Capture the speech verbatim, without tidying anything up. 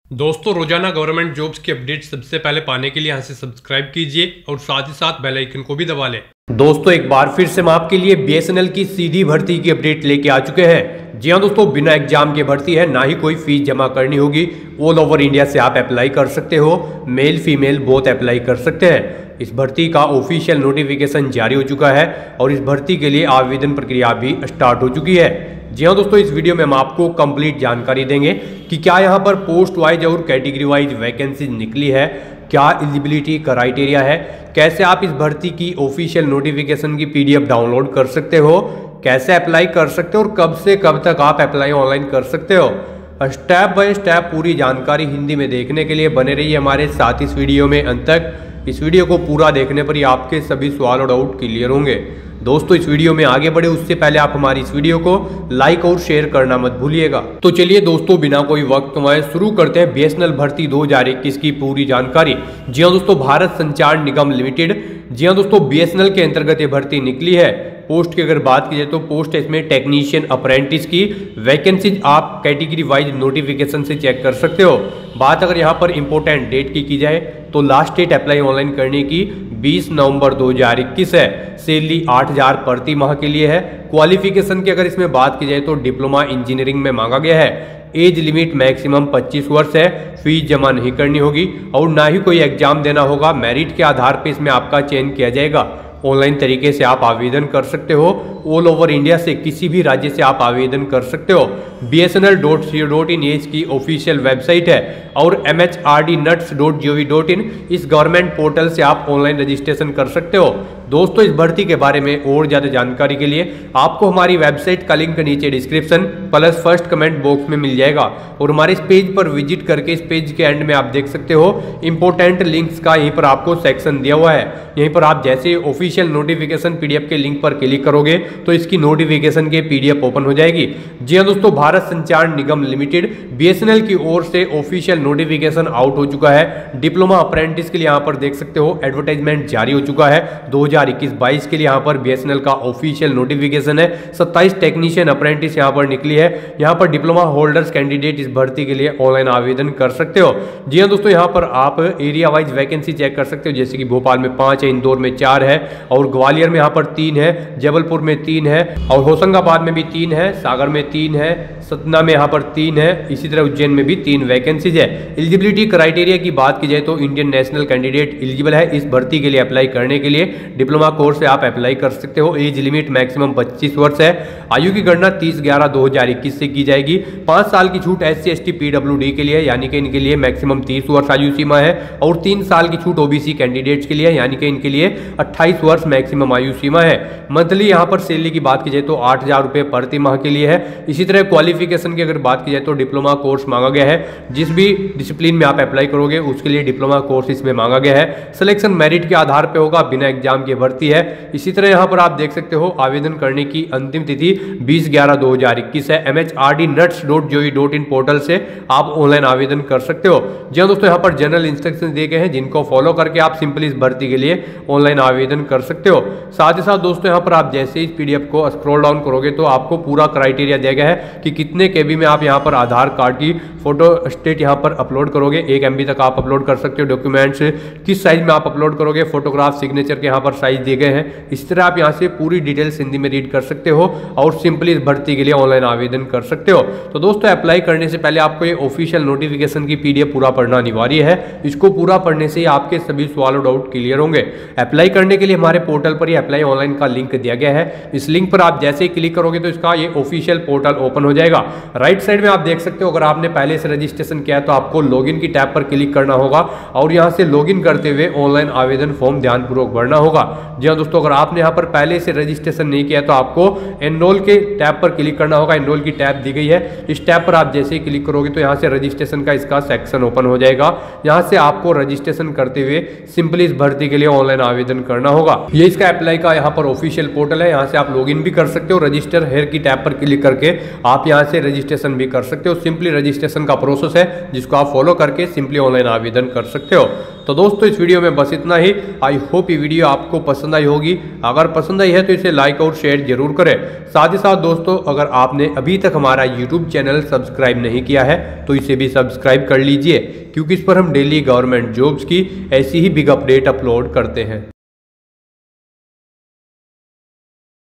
दोस्तों रोजाना government jobs की अपडेट सबसे पहले पाने के लिए यहाँ से सब्सक्राइब कीजिए और साथ ही साथ बेल आइकन को भी दबा लें। दोस्तों एक बार फिर से हम आपके लिए बीएसएनएल की सीधी भर्ती की अपडेट लेके आ चुके हैं। जी हाँ दोस्तों, बिना एग्जाम के भर्ती है, ना ही कोई फीस जमा करनी होगी। ऑल ओवर इंडिया से आप अप्लाई कर सकते हो, मेल फीमेल बोथ अप्लाई कर सकते हैं। इस भर्ती का ऑफिशियल नोटिफिकेशन जारी हो चुका है और इस भर्ती के लिए आवेदन प्रक्रिया भी स्टार्ट हो चुकी है। जी हाँ दोस्तों, इस वीडियो में हम आपको कंप्लीट जानकारी देंगे कि क्या यहाँ पर पोस्ट वाइज और कैटेगरी वाइज वैकेंसी निकली है, क्या एलिजिबिलिटी क्राइटेरिया है, कैसे आप इस भर्ती की ऑफिशियल नोटिफिकेशन की पीडीएफ डाउनलोड कर सकते हो, कैसे अप्लाई कर सकते हो और कब से कब तक आप अप्लाई ऑनलाइन कर सकते हो। स्टेप बाय स्टेप पूरी जानकारी हिंदी में देखने के लिए बने रहिए हमारे साथ इस वीडियो में अंत तक। इस वीडियो को पूरा देखने पर ही आपके सभी सवाल और डाउट क्लियर होंगे। दोस्तों इस वीडियो में आगे बढ़े उससे पहले आप हमारी इस वीडियो को लाइक और शेयर करना मत भूलिएगा। तो चलिए दोस्तों बिना कोई वक्त गंवाए शुरू करते हैं बीएसएनएल भर्ती दो हज़ार इक्कीस की पूरी जानकारी। जी हाँ दोस्तों, भारत संचार निगम लिमिटेड, जी हाँ दोस्तों, बीएसएनएल के अंतर्गत ये भर्ती निकली है। पोस्ट की अगर बात की जाए तो पोस्ट है इसमें टेक्नीशियन अप्रेंटिस की। वैकेंसीज आप कैटेगरी वाइज नोटिफिकेशन से चेक कर सकते हो। बात अगर यहाँ पर इंपॉर्टेंट डेट की की जाए तो लास्ट डेट अप्लाई ऑनलाइन करने की बीस नवंबर दो हज़ार इक्कीस है। सैलरी आठ हज़ार प्रति माह के लिए है। क्वालिफिकेशन की अगर इसमें बात की जाए तो डिप्लोमा इंजीनियरिंग में मांगा गया है। एज लिमिट मैक्सिमम पच्चीस वर्ष है। फीस जमा नहीं करनी होगी और ना ही कोई एग्जाम देना होगा। मेरिट के आधार पर इसमें आपका चयन किया जाएगा। ऑनलाइन तरीके से आप आवेदन कर सकते हो। ऑल ओवर इंडिया से किसी भी राज्य से आप आवेदन कर सकते हो। B S N L dot C O dot in इसकी ऑफिशियल वेबसाइट है और M H R D NATS dot G O V dot in इस गवर्नमेंट पोर्टल से आप ऑनलाइन रजिस्ट्रेशन कर सकते हो। दोस्तों इस भर्ती के बारे में और ज़्यादा जानकारी के लिए आपको हमारी वेबसाइट का लिंक नीचे description plus first comment box में मिल जाएगा और हमारे इस पेज पर विजिट करके इस पेज के एंड में आप देख सकते हो इंपॉर्टेंट लिंक्स का यहीं पर आपको सेक्शन दिया हुआ है। यहीं पर आप जैसे ऑफिशियल नोटिफिकेशन पीडीएफ के लिंक पर क्लिक करोगे तो इसकी नोटिफिकेशन के पीडीएफ ओपन हो जाएगी। जी हाँ दोस्तों, भारत संचार निगम लिमिटेड बीएसएनएल की ओर से ऑफिशियल नोटिफिकेशन आउट हो चुका है। डिप्लोमा अप्रेंटिस के लिए यहाँ पर देख सकते हो एडवर्टाइजमेंट जारी हो चुका है। दो हज़ार इक्कीस बाईस के लिए यहाँ पर बीएसएनएल का ऑफिशियल नोटिफिकेशन है। सत्ताईस टेक्नीशियन अप्रेंटिस यहाँ पर निकली है। यहाँ पर डिप्लोमा होल्डर्स कैंडिडेट इस भर्ती के लिए ऑनलाइन आवेदन कर सकते हो। जी हाँ दोस्तों, यहाँ पर आप एरिया वाइज वैकेंसी चेक कर सकते हो, जैसे कि भोपाल में पांच है, इंदौर में चार है और ग्वालियर में यहाँ पर तीन है, जबलपुर में तीन है और होशंगाबाद में भी तीन है, सागर में तीन है, सतना में यहाँ पर तीन है, इसी तरह उज्जैन में भी तीन वैकेंसीज है। एलिजिबिलिटी क्राइटेरिया की बात की जाए तो इंडियन नेशनल कैंडिडेट एलिजिबल है इस भर्ती के लिए अप्लाई करने के लिए। डिप्लोमा कोर्स से आप अप्लाई कर सकते हो। एज लिमिट मैक्सिमम पच्चीस वर्ष है। आयु की गणना तीस ग्यारह दो हज़ार इक्कीस से की जाएगी। पाँच साल की छूट S C S T P W D के लिए, यानी कि इनके लिए मैक्सिमम तीस वर्ष आयु सीमा है और तीन साल की छूट ओबीसी कैंडिडेट्स के लिए, यानी कि इनके लिए अट्ठाईस वर्ष मैक्सिमम आयु सीमा है। मंथली यहाँ पर सैलरी की बात की जाए तो आठ हजार रुपये प्रति माह के लिए है। इसी तरह क्वालिफिकेशन की अगर बात की जाए तो डिप्लोमा कोर्स मांगा गया है। जिस भी डिसिप्लिन में आप अप्लाई करोगे उसके लिए डिप्लोमा कोर्स इसमें मांगा गया है। सिलेक्शन मेरिट के आधार पर होगा, बिना एग्जाम की भर्ती है। इसी तरह यहाँ पर आप देख सकते हो आवेदन करने की अंतिम तिथि बीस ग्यारह दो हज़ार इक्कीस है। M H R D NATS dot G O V dot in portal से आप ऑनलाइन आवेदन कर सकते हो। जी हाँ दोस्तों, यहाँ पर जनरल इंस्ट्रक्शन दिए गए हैं जिनको फॉलो करके आप सिंपली इस भर्ती के लिए ऑनलाइन आवेदन कर सकते हो। साथ ही साथ दोस्तों यहाँ पर आप जैसे इस पीडीएफ को स्क्रॉल डाउन करोगे तो आपको पूरा क्राइटेरिया दिया गया है कि कितने केबी में आप यहाँ पर आधार कार्ड की फोटो स्टेट यहाँ पर अपलोड करोगे। एक एमबी तक आप अपलोड कर सकते हो। डॉक्यूमेंट्स किस साइज में आप अपलोड करोगे, फोटोग्राफ सिग्नेचर के यहाँ पर साइज दिए गए हैं। इस तरह आप यहाँ से पूरी डिटेल्स हिंदी में रीड कर सकते हो और सिंपली इस भर्ती के लिए ऑनलाइन आवेदन कर सकते हो। तो दोस्तों अप्लाई करने से पहले आपको ये ऑफिशियल नोटिफिकेशन की पीडीएफ पूरा पढ़ना अनिवार्य है। इसको पूरा पढ़ने से ही आपके सभी सवाल और डाउट क्लियर होंगे। अप्लाई करने के लिए हमारे पोर्टल पर ही अप्लाई ऑनलाइन का लिंक दिया गया है। इस लिंक पर आप जैसे ही क्लिक करोगे तो इसका ये ऑफिशियल पोर्टल ओपन हो जाएगा। राइट साइड में आप देख सकते हो अगर आपने पहले से रजिस्ट्रेशन किया है तो आपको लॉगिन की टैब पर क्लिक करना होगा और यहाँ से लॉगिन करते हुए ऑनलाइन आवेदन फॉर्म ध्यानपूर्वक भरना होगा। जी हाँ दोस्तों, अगर आपने यहाँ पर पहले से रजिस्ट्रेशन नहीं किया तो आपको एनरोल के टैब पर क्लिक करना होगा। एनरोल की टैब दी गई है। इस टैब पर आप जैसे ही क्लिक करोगे तो यहाँ से रजिस्ट्रेशन का इसका सेक्शन ओपन हो जाएगा। यहाँ से आपको रजिस्ट्रेशन करते हुए सिंपली इस भर्ती के लिए ऑनलाइन आवेदन करना होगा। ये इसका अप्लाई का यहाँ पर ऑफिशियल पोर्टल है। यहाँ से आप लॉगिन भी कर सकते हो। रजिस्टर हेयर की टैब पर क्लिक करके आप यहाँ से रजिस्ट्रेशन भी कर सकते हो। सिंपली रजिस्ट्रेशन का प्रोसेस है जिसको आप फॉलो करके सिंपली ऑनलाइन आवेदन कर सकते हो। तो दोस्तों इस वीडियो में बस इतना ही। आई होप ये वीडियो आपको पसंद आई होगी। अगर पसंद आई है तो इसे लाइक और शेयर जरूर करें। साथ ही साथ दोस्तों, अगर आपने अभी तक हमारा यूट्यूब चैनल सब्सक्राइब नहीं किया है तो इसे भी सब्सक्राइब कर लीजिए, क्योंकि इस पर हम डेली गवर्नमेंट जॉब्स की ऐसी ही बिग अपडेट अपलोड करते हैं।